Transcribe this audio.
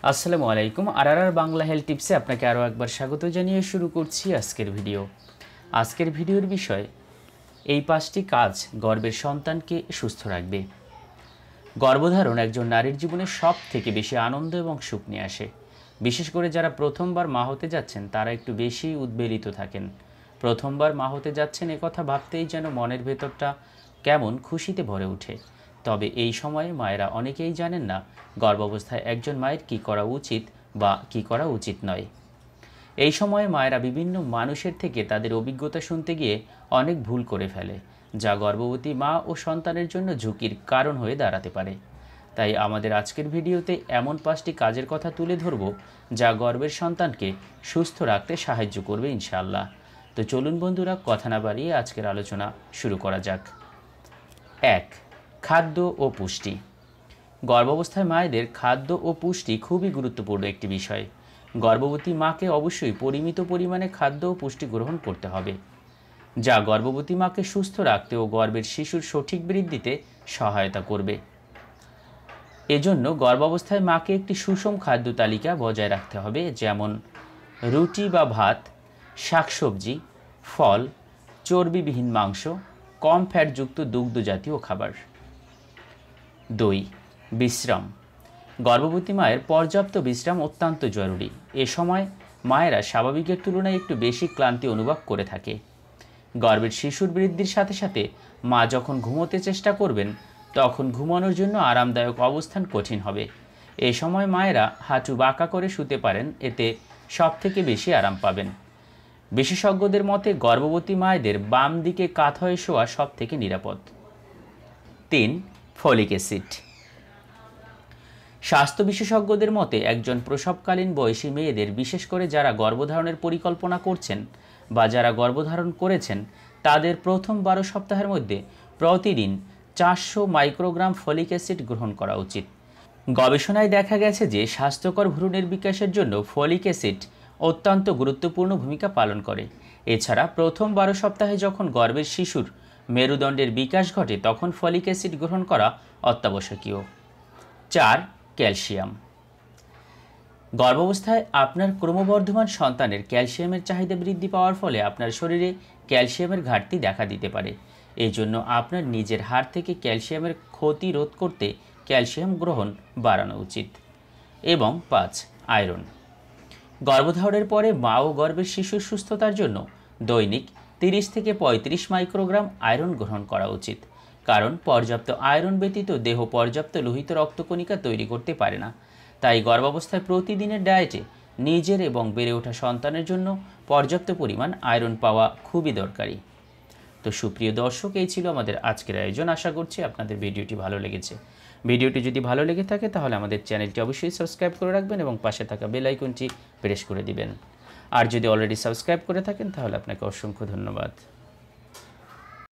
আসসালামু আলাইকুম। আর বাংলা হেলথ টিপসে আপনাকে আরও একবার স্বাগত জানিয়ে শুরু করছি আজকের ভিডিও। আজকের ভিডিওর বিষয় এই 5টি কাজ গর্ভের সন্তানকে সুস্থ রাখবে। গর্ভধারণ একজন নারীর জীবনে সব থেকে বেশি আনন্দ এবং সুখ নিয়ে আসে। বিশেষ করে যারা প্রথমবার মা হতে যাচ্ছেন তারা একটু বেশি উদ্বেলিত থাকেন। প্রথমবার মা হতে যাচ্ছেন একথা ভাবতেই যেন মনের ভেতরটা কেমন খুশিতে ভরে ওঠে। তবে এই সময়ে মায়েরা অনেকেই জানেন না গর্ভাবস্থায় একজন মায়ের কী করা উচিত বা কী করা উচিত নয়। এই সময়ে মায়েরা বিভিন্ন মানুষের থেকে তাদের অভিজ্ঞতা শুনতে গিয়ে অনেক ভুল করে ফেলে, যা গর্ভবতী মা ও সন্তানের জন্য ঝুঁকির কারণ হয়ে দাঁড়াতে পারে। তাই আমাদের আজকের ভিডিওতে এমন 5টি কাজের কথা তুলে ধরব যা গর্ভের সন্তানকে সুস্থ রাখতে সাহায্য করবে ইনশাআল্লাহ। তো চলুন বন্ধুরা, কথা না বাড়িয়ে আজকের আলোচনা শুরু করা যাক। 1. খাদ্য ও পুষ্টি। গর্ভাবস্থায় মায়েদের খাদ্য ও পুষ্টি খুবই গুরুত্বপূর্ণ একটি বিষয়। গর্ভবতী মাকে অবশ্যই পরিমিত পরিমাণে খাদ্য ও পুষ্টি গ্রহণ করতে হবে, যা গর্ভবতী মাকে সুস্থ রাখতে ও গর্ভের শিশুর সঠিক বৃদ্ধিতে সহায়তা করবে। এজন্য গর্ভাবস্থায় মাকে একটি সুষম খাদ্য তালিকা বজায় রাখতে হবে, যেমন রুটি বা ভাত, শাকসবজি, ফল, চর্বিবিহীন মাংস, কম ফ্যাটযুক্ত দুগ্ধ জাতীয় খাবার। 2. বিশ্রাম। গর্ভবতী মায়ের পর্যাপ্ত বিশ্রাম অত্যন্ত জরুরি। এ সময় মায়েরা স্বাভাবিকের তুলনায় একটু বেশি ক্লান্তি অনুভব করে থাকে। গর্ভের শিশুর বৃদ্ধির সাথে সাথে মা যখন ঘুমোতে চেষ্টা করবেন তখন ঘুমানোর জন্য আরামদায়ক অবস্থান কঠিন হবে। এ সময় মায়েরা হাঁটু বাঁকা করে শুতে পারেন, এতে সবথেকে বেশি আরাম পাবেন। বিশেষজ্ঞদের মতে গর্ভবতী মায়েদের বাম দিকে কাত হয়ে শোয়া সবথেকে নিরাপদ। 3. Folic acid. স্বাস্থ্য বিশেষজ্ঞদের মতে একজন প্রসবকালীন বয়সী মেয়েদের, বিশেষ করে যারা গর্ভধারণের পরিকল্পনা করছেন বা যারা গর্ভধারণ করেছেন, তাদের প্রথম 12 সপ্তাহের মধ্যে প্রতিদিন 400 মাইক্রোগ্রাম ফলিক অ্যাসিড গ্রহণ করা উচিত। গবেষণায় দেখা গেছে যে স্বাস্থ্যকর ভ্রূণের বিকাশের জন্য ফলিক অ্যাসিড অত্যন্ত গুরুত্বপূর্ণ ভূমিকা পালন করে। এছাড়া প্রথম 12 সপ্তাহে যখন গর্ভের শিশুর মেরুদণ্ডের বিকাশ ঘটে তখন ফলিক অ্যাসিড গ্রহণ করা অত্যাবশ্যকীয়। 4. ক্যালসিয়াম। গর্ভাবস্থায় আপনার ক্রমবর্ধমান সন্তানের ক্যালসিয়ামের চাহিদা বৃদ্ধি পাওয়ার ফলে আপনার শরীরে ক্যালসিয়ামের ঘাটতি দেখা দিতে পারে। এই জন্য আপনার নিজের হাড় থেকে ক্যালসিয়ামের ক্ষতি রোধ করতে ক্যালসিয়াম গ্রহণ বাড়ানো উচিত। এবং 5. আয়রন। গর্ভধারণের পরে মা ও গর্ভের শিশুর সুস্থতার জন্য দৈনিক 30 থেকে 35 মাইক্রোগ্রাম আয়রন গ্রহণ করা উচিত, কারণ পর্যাপ্ত আয়রন ব্যতীত দেহ পর্যাপ্ত লোহিত রক্তকণিকা তৈরি করতে পারে না। তাই গর্ভাবস্থায় প্রতিদিনের ডায়েটে নিজের এবং বেড়ে ওঠা সন্তানের জন্য পর্যাপ্ত পরিমাণ আয়রন পাওয়া খুবই দরকারি। তো সুপ্রিয় দর্শক, এই ছিল আমাদের আজকের আয়োজন। আশা করছি আপনাদের ভিডিওটি ভালো লেগেছে। ভিডিওটি যদি ভালো লেগে থাকে তাহলে আমাদের চ্যানেলটি অবশ্যই সাবস্ক্রাইব করে রাখবেন এবং পাশে থাকা বেল আইকনটি প্রেস করে দিবেন। আর যদি অলরেডি সাবস্ক্রাইব করে থাকেন তাহলে আপনাকে অসংখ্য ধন্যবাদ।